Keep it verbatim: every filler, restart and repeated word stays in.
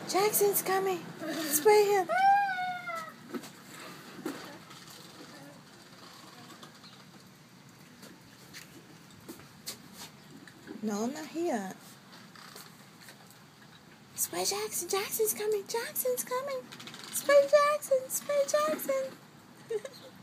Jackson's coming. Spray him. No, not here. Spray Jackson. Jackson's coming. Jackson's coming. Spray Jackson. Spray Jackson.